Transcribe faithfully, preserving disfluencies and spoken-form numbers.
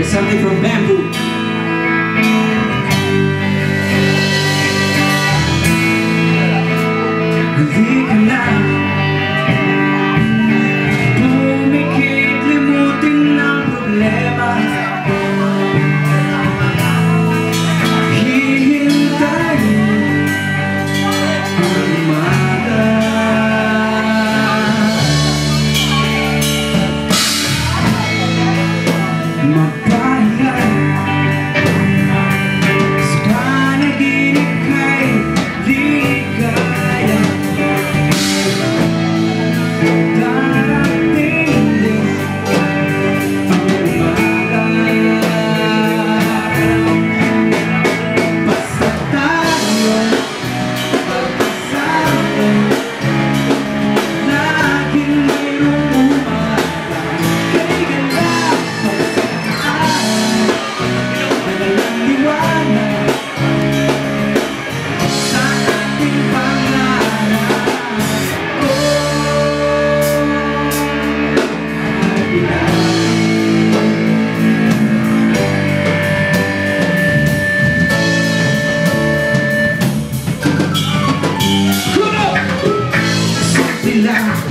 Here's something from Bamboo. Hindi ka na pumikit, limutin ang problema. Hihintayin ang umaga. Magpahinga sa panaginip kay ligaya. Darating din ang umaga. Basta tayo magkasama, laging mayroong umaga. Kailan lang Sila